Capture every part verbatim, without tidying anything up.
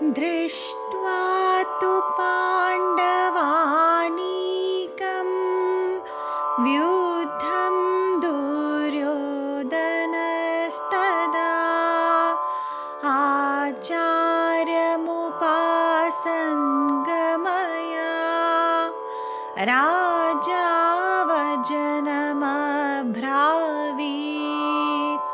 दृष्ट्वा तु पाण्डवानीकं व्यूढं दुर्योधनस्तदा आचार्यमुपासङ्गमया राजा वचनमब्रावीत्।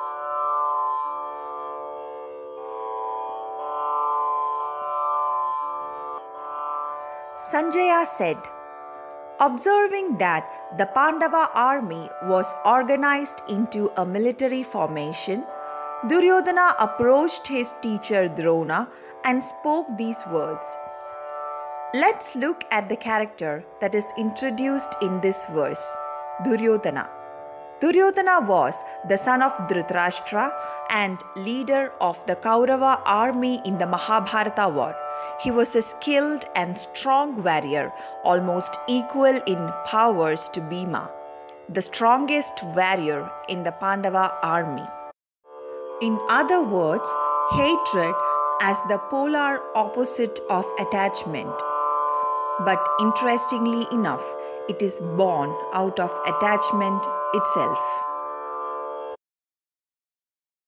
Sanjaya said, observing that the Pandava army was organized into a military formation, Duryodhana approached his teacher Drona and spoke these words. Let's look at the character that is introduced in this verse, Duryodhana. Duryodhana was the son of Dhritarashtra and leader of the Kaurava army in the Mahabharata war. He was a skilled and strong warrior, almost equal in powers to Bhima, the strongest warrior in the Pandava army. In other words, hatred as the polar opposite of attachment. But interestingly enough, it is born out of attachment itself.